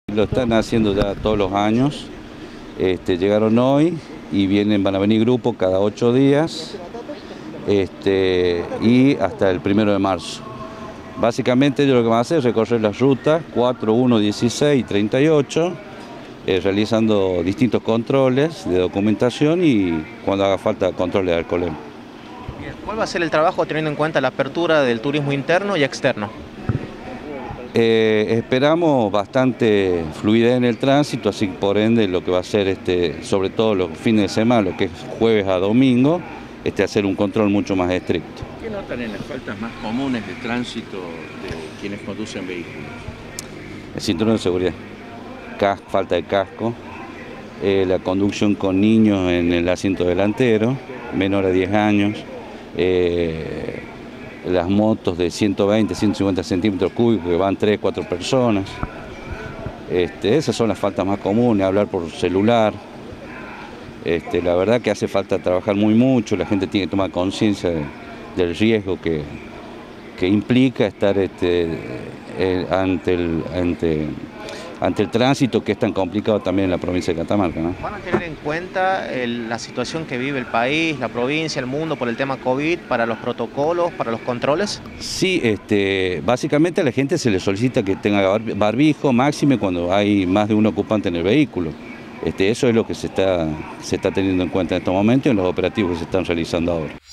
Lo están haciendo ya todos los años. Llegaron hoy y van a venir grupos cada 8 días y hasta el 1 de marzo. Básicamente ellos lo que van a hacer es recorrer las rutas 4, 1, 16 y 38, realizando distintos controles de documentación y cuando haga falta controles de alcoholemia. ¿Cuál va a ser el trabajo teniendo en cuenta la apertura del turismo interno y externo? Esperamos bastante fluidez en el tránsito, así por ende lo que va a ser, sobre todo los fines de semana, lo que es jueves a domingo, hacer un control mucho más estricto. ¿Qué notan en las faltas más comunes de tránsito de quienes conducen vehículos? El cinturón de seguridad, falta de casco, la conducción con niños en el asiento delantero, menor a 10 años, las motos de 120, 150 centímetros cúbicos que van 3, 4 personas. Esas son las faltas más comunes, hablar por celular. La verdad que hace falta trabajar mucho, la gente tiene que tomar conciencia del riesgo que implica estar ante el tránsito, que es tan complicado también en la provincia de Catamarca, ¿no? ¿Van a tener en cuenta la situación que vive el país, la provincia, el mundo por el tema COVID, para los protocolos, para los controles? Sí, básicamente a la gente se le solicita que tenga barbijo, máxime cuando hay más de un ocupante en el vehículo. Eso es lo que se está teniendo en cuenta en estos momentos y en los operativos que se están realizando ahora.